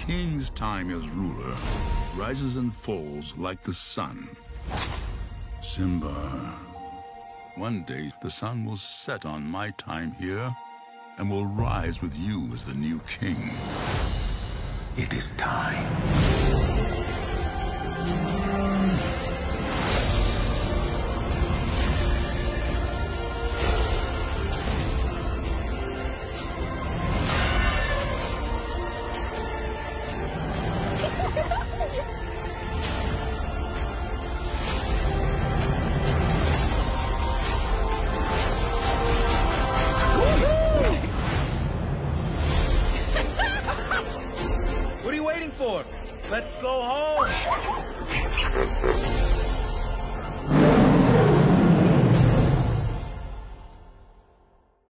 king's time as ruler rises and falls like the sun. Simba, one day the sun will set on my time here and will rise with you as the new king. It is time. What are you waiting for? Let's go home!